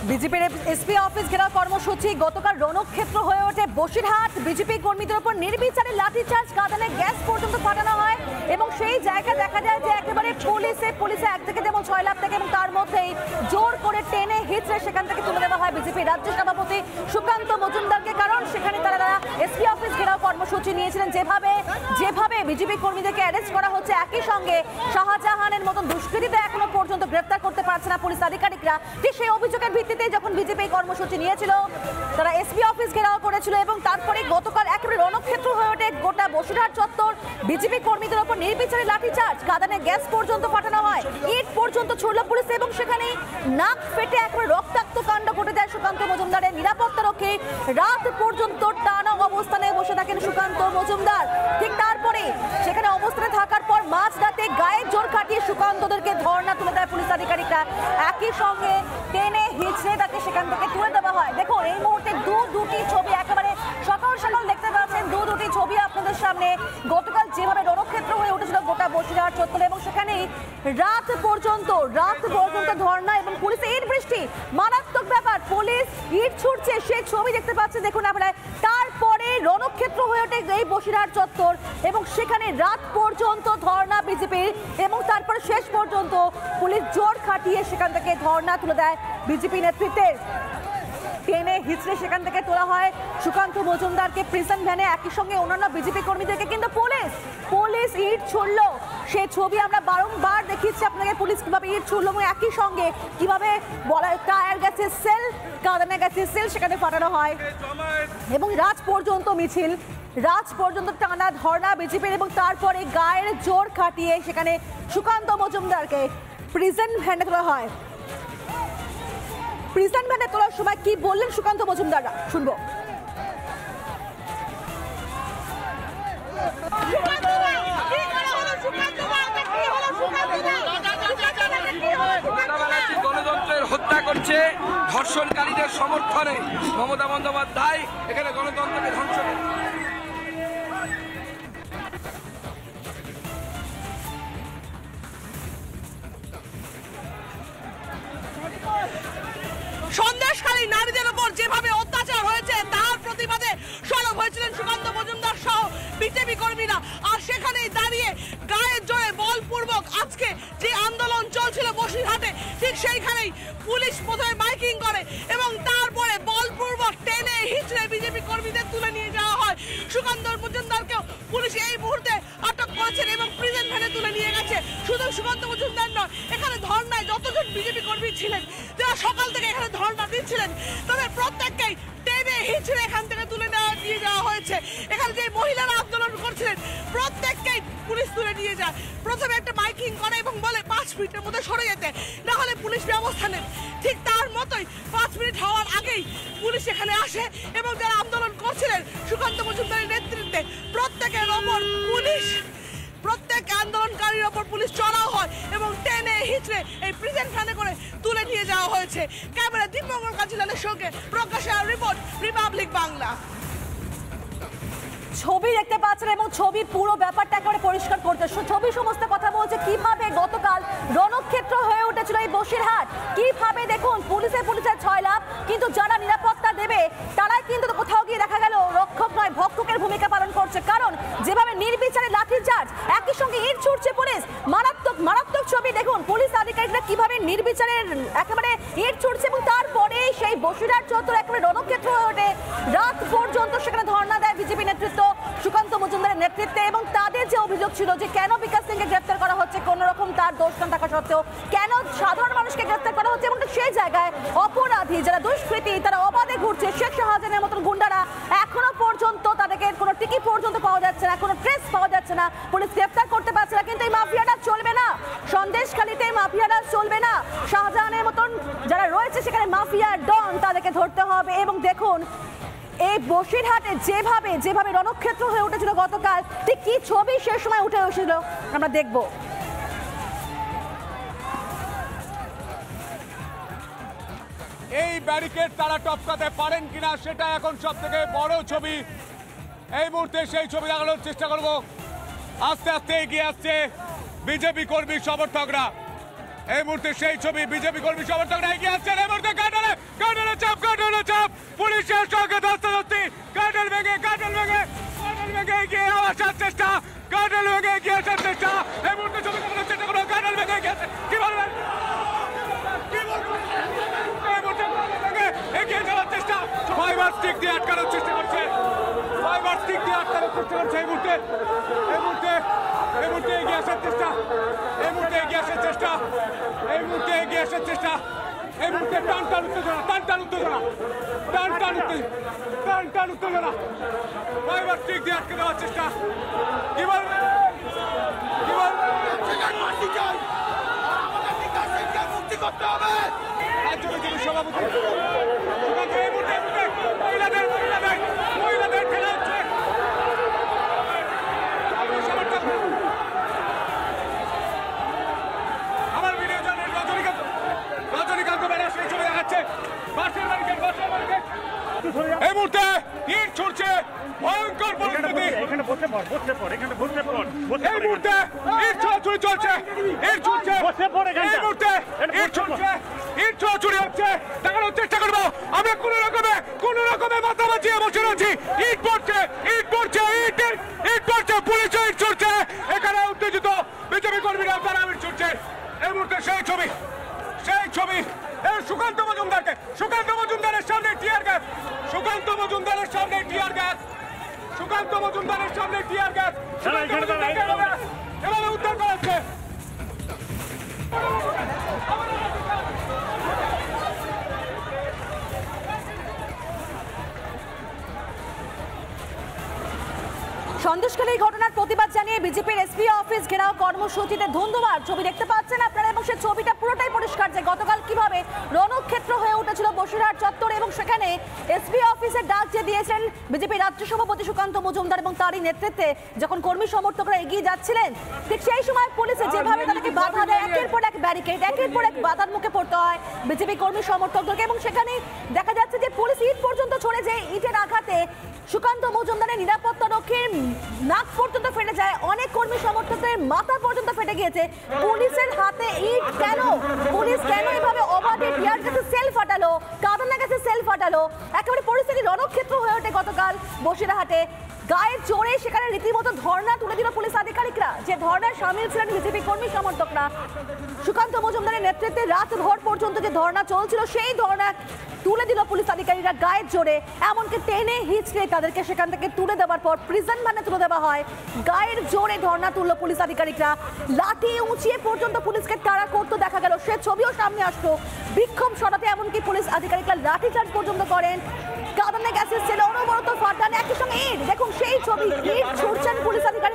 বিজেপির SP office ঘেরাও কর্মসূচি গতকাল রণক্ষেত্র হয়ে ওঠে বসিরহাট। বিজেপি কর্মীদের উপর নির্বিচারে লাঠিচার্জ, কাঁদানে গ্যাস পর্যন্ত ফাটানো হয় এবং সেই জায়গা দেখা যায় যে একেবারে পুলিশে এক থেকে যেমন 6 লাখ থেকে এবং তার মধ্যেই জোর করে টেনে হিচড়ে সেখান থেকে তুলে দেওয়া হয় বিজেপি রাজ্য সভাপতি সুকান্ত মজুমদারকে। কারণ সেখানে তারা এসপি অফিস ঘেরাও কর্মসূচি নিয়েছিলেন। যেভাবে বিজেপি কর্মীদেরকে অ্যারেস্ট করা হচ্ছে, একই সঙ্গে শাহজাহানের মতন দুষ্কৃতীতে এখনো পর্যন্ত গ্রেফতার করতে পারছে না পুলিশ আধিকারিকরা। ঠিক সেই অভিযোগের ভিত্তিতে যখন বিজেপি কর্মসূচি নিয়েছিল, তারা এসপি অফিস ঘেরাও করেছিল এবং তারপরে গতকাল একেবারে রণক্ষেত্র হয়ে ওঠে গোটা বসিরহাট চত্বর। বিজেপি কর্মীদের উপর নির্বিচারে লাঠিচার্জ, কাঁদানে গ্যাস পর্যন্ত ফাটানো হয়, ইট পর্যন্ত ছুড়ল পুলিশ এবং সেখানে নাক ফেটে একেবারে রক্তাক্ত কাণ্ড ঘটে যায় সুকান্ত মজুমদারের। নিরাপত্তা রক্ষে রাত পর্যন্ত টানা অবস্থানে বসে থাকেন সুকান্ত মজুমদার। ঠিক তারপরে সেখানে অবস্থানে থাকার পর মাঝরাতে গায়ের জোর কাটিয়ে সুকান্তদেরকে ধর্ণা তুলে দেয় পুলিশ আধিকারিকরা। একই সঙ্গে টেনে হিচড়ে তাকে সেখান থেকে তুলে দেওয়া হয়। দেখুন এই মুহূর্তে দুটি ছবি একেবারে সকাল সকাল দেখতে পাচ্ছেন, দুটি ছবি আপনাদের সামনে। গতকাল যেভাবে রণক্ষেত্র হয়ে উঠেছিল গোটা বসিরহাট চত্বর এবং সেখানেই রাত পর্যন্ত ধর্ণা এবং পুলিশের ইট বৃষ্টি, মারাত্মক ব্যাপার। পুলিশ ইট ছুটছে, সেই ছবি দেখতে পাচ্ছেন দেখুন আপনারা। তারপরে রণক্ষেত্র হয়ে ওঠে এই বসিরহাট চত্বর এবং সেখানে রাত পর্যন্ত ধর্ণা বিজেপির এবং তারপরে শেষ পর্যন্ত পুলিশ জোর খাটিয়ে সেখান থেকে ধর্ণা তুলে দেয় বিজেপি নেতৃত্বের। টেনে হিচড়ে সেখান থেকে তোলা হয় সুকান্ত মজুমদারকে প্রিজন ভ্যানে, একই সঙ্গে অন্যান্য বিজেপি কর্মীদেরকে কিন্তু পুলিশ ইট ছুড়লো। সেই ছবি আমরা বারংবার দেখিয়েছি আপনাকে, পুলিশ কিভাবে ইট ছুড়লো এবং একই সঙ্গে কিভাবে টায়ার গ্যাসের সেল, কাঁদানে গ্যাসের সেল সেখানে ফাটানো হয় এবং রাত পর্যন্ত টানা ধর্ণা বিজেপির এবং তারপরে গায়ের জোর খাটিয়ে সেখানে সুকান্ত মজুমদারকে প্রিজন ভ্যানে তোলা হয়। প্রিজন ভ্যানে তোলার সময় কি বললেন সুকান্ত মজুমদাররা, শুনবো। গণতন্ত্রের হত্যা করছে ধর্ষণকারীদের সমর্থনে মমতা বন্দ্যোপাধ্যায় এখানে গণতন্ত্রকে ধ্বংস করে। সন্দেশখালী নারীদের উপর যেভাবে অত্যাচার হয়েছে তার প্রতিবাদে সরব হয়েছিলেন সুকান্ত মজুমদার সহ বিজেপি কর্মীরা। আর সেখানেই দাঁড়িয়ে গায়ের জোরে বলপূর্বক আজকে যে আন্দোলন চলছিল বসিরহাটে, ঠিক সেইখানেই পুলিশ প্রথমে মাইকিং করে এবং তারপরে বলপূর্বক টেনে হিচড়ে বিজেপি কর্মীদের তুলে নিয়ে যাওয়া হয়। সুকান্ত মজুমদারকেও পুলিশ এই মুহূর্তে আটক করেছেন এবং প্রিজন ভ্যানে তুলে নিয়ে গেছে। শুধু সুকান্ত মজুমদার নয়, এখানে ধর্নায় যতজন বিজেপি কর্মী ছিলেন, যারা সকাল থেকে এখানে ধর্না দিচ্ছিলেন, তাদের প্রত্যেককেই টেনে হিচড়ে এখান থেকে তুলে নিয়ে যাওয়া হয়েছে। এখানে যে মহিলারা আন্দোলন করছিলেন প্রত্যেককেই পুলিশ তুলে নিয়ে যায়। প্রথমে একটা মাইকিং করে এবং বলে 5 মিনিটের মধ্যে সরে যেতে, না হলে পুলিশ ব্যবস্থা নেন। ঠিক তার মতোই 5 মিনিট হওয়ার আগেই পুলিশ এখানে আসে এবং যারা আন্দোলন করছিলেন সুকান্ত মজুমদারের নেতৃত্বে প্রত্যেক আন্দোলনকারীর ওপর পুলিশ চড়াও হয় এবং টেনে হিচড়ে এই প্রিজন ভ্যানে করে তুলে নিয়ে যাওয়া হয়েছে। ক্যামেরা দীপঙ্কর কাজিলালের সঙ্গে প্রকাশের রিপোর্ট, রিপাবলিক বাংলা। ছবি দেখতে পাচ্ছেন এবং ছবি পুরো ব্যাপারটা একেবারে পরিষ্কার করতে, ছবি সমস্ত কথা বলছে কিভাবে গতকাল রণক্ষেত্র হয়ে উঠেছিল এই বসিরহাট। কিভাবে দেখুন পুলিশের 6 লাখ, কিন্তু যারা নিরাপত্তা দেবে তারাই কিন্তু কোথাও গিয়ে দেখা গেল রক্ষক নয়, ভক্ষকের ভূমিকা পালন করছে। কারণ যেভাবে নির্বিচারে লাঠিচার্জ, একই সঙ্গে ইট ছুটছে পুলিশ, মারাত্মক ছবি দেখুন। পুলিশ আধিকারিকরা কিভাবে নির্বিচারে একেবারে ইট ছুটছে এবং তারপরে সেই বসিরহাট চত্বর একেবারে রণক্ষেত্র হয়ে ওঠে। রাত পর্যন্ত সেখানে ধর্ণা দেয় বিজেপি নেতৃত্ব সুকান্ত মজুমদারের নেতৃত্বে এবং তাদের যে অভিযোগ ছিল যে কেন বিকাশ সিংকে গ্রেফতার করা হচ্ছে, কোন রকম তার দোষ না থাকা সত্ত্বেও কেন সাধারণ মানুষকে গ্রেফতার করা হচ্ছে এবং সেই জায়গায় অপরাধী যারা দুষ্কৃতী তারা অবাধে ঘুরছে, শেখ শাহজাহানের মতন গুন্ডারা এখনো পর্যন্ত তাদেরকে কোনো টিকিট পর্যন্ত পাওয়া যাচ্ছে না, কোনো ট্রেস পাওয়া যাচ্ছে না, পুলিশ গ্রেফতার করতে পারছে না। কিন্তু এই মাফিয়াটা চলবে না, সন্দেশখালীতে মাফিয়াটা চলবে না। শাহজাহানের মতন যারা রয়েছে সেখানে মাফিয়া ডন, তাদেরকে ধরতে হবে। এবং দেখুন এই বসিরহাটে যেভাবে রণক্ষেত্র হয়ে উঠেছিল গতকাল, ঠিক কি ছবি সে সময় উঠে এসেছিল আমরা দেখব। এই ব্যারিকেড তারা টপকাতে পারেন কিনা সেটা এখন সবথেকে বড় ছবি। এই মুহূর্তে সেই ছবি দেখানোর চেষ্টা করব। আস্তে আস্তে এগিয়ে আসছে বিজেপি কর্মী সমর্থকরা। এই মুহূর্তে সেই ছবি বিজেপি কর্মী সমর্থকরা এগিয়ে আসছেন। এই মুহূর্তে কাটালে চাপ পুলিশের সঙ্গে ধস্তাধস্তি, কাটাল ভেঙে এগিয়ে আসার চেষ্টা, কাটাল ভেঙে এগিয়ে আসার চেষ্টা। এই মুহূর্তে ছবি দেখানোর চেষ্টা করবো, কাটাল ভেঙে এগিয়ে আসছে। কি বলবেন? এই মুহূর্তে কাটাল ভেঙে এগিয়ে যাওয়ার চেষ্টা, ফাইবার স্টিক দিয়ে আটকানোর চেষ্টা করছে, এই মুহূর্তে এগিয়ে আসার চেষ্টা, এই মুহূর্তে এগিয়ে আসার চেষ্টা, এই মুহূর্তে টান উত্তেজনা, ফাইবার স্টিক দিয়ে আটকে দেওয়ার চেষ্টা। কি বলবেন? রাজ্য বিজেপির সভাপতি এই মুহূর্তে মহিলাদের খেলা হচ্ছে। আমার ভিডিও জানেন রজনীকান্ত ব্যানার সেই ছবি দেখাচ্ছে। এই মুহূর্তে ইট ছুটছে, ভয়ঙ্কর পরিস্থিতি। এই মুহূর্তে ইট ছোড়াছুড়ি চলছে, এই মুহূর্তে ইট ছোড়াছুড়ি হচ্ছে। দেখানোর চেষ্টা করবো আমরা কোন রকমে মাথা বাঁচিয়ে বসে রয়েছি। ইট পড়ছে, পুলিশ ইট ছুটছে। এখানে উত্তেজিত বিজেপি কর্মীরা তারা ইট ছুটছে। এই মুহূর্তে সেই ছবি সুকান্ত মজুমদারের সামনে টিয়ার গ্যাস, এভাবে উদ্ধার করা হচ্ছে। সন্দেশখালী ঘটনার প্রতিবাদ জানিয়ে বিজেপির এসপি অফিস ঘেরাও কর্মসূচিতে ধুন্ধুমার ছবি দেখতে পাচ্ছেন আপনারা, এবং সেই ছবিটা পুরোটাই পরিষ্কার যে গতকাল কিভাবে রণক্ষেত্র হয়ে উঠেছিল বসিরহাট চত্বর, এবং সেখানে এসপি অফিসের ডাক যে দিয়েছেন বিজেপির রাজ্য সভাপতি সুকান্ত মজুমদার এবং তারই নেতৃত্বে যখন কর্মী সমর্থকরা এগিয়ে যাচ্ছিলেন, ঠিক সেই সময় পুলিশে যেভাবে তাদেরকে বাধা দেয়, একের পর এক ব্যারিকেড, একের পর এক বাধার মুখে পড়তে হয় বিজেপি কর্মী সমর্থকদেরকে, এবং সেখানে দেখা যাচ্ছে যে পুলিশ ইট পর্যন্ত ছড়ে যে ইটের আঘাতে সুকান্ত মজুমদারের নিরাপত্তা রক্ষীর নাক পর্যন্ত ফেটে যায়, অনেক কর্মী সমর্থকদের মাথা পর্যন্ত ফেটে গিয়েছে। পুলিশের হাতে ইট কেন? পুলিশ কেন এভাবে অবাধে টিয়ার গ্যাসে সেল ফাটালো, কাঁদানে গ্যাসে সেল ফাটালো? একেবারে পরিস্থিতি রণক্ষেত্র হয়ে ওঠে গতকাল বসিরহাটে। গায়ের জোরে সেখানে রীতিমতো ধর্ণা তুলে দিল পুলিশ আধিকারিকরা, যে ধর্ণায় সামিল ছিলেন বিজেপি কর্মী সমর্থকরা। সুকান্ত মজুমদারের নেতৃত্বে রাত ভর পর্যন্ত যে ধর্ণা চলছিল, সেই ধর্ণা তুলে দিল পুলিশ আধিকারিকরা গায়ের জোরে, এমনকি টেনে হিচড়ে তাদেরকে সেখান থেকে তুলে দেওয়ার পর প্রিজন ভ্যানে তুলে দেওয়া হয়। গায়ের জোরে ধর্ণা তুলল পুলিশ আধিকারিকরা, লাঠি উঁচিয়ে পর্যন্ত পুলিশকে তাড়া করতে দেখা গেল, সে ছবিও সামনে আসলো। বিক্ষোভ সরাতে এমনকি পুলিশ আধিকারিকরা লাঠিচার্জ পর্যন্ত করেন, কাঁদানে গ্যাসের সেল অনবরত ফাটান, একই সঙ্গে ইট, দেখুন সেই ছবি, ইট ছুটছেন পুলিশ আধিকারিক।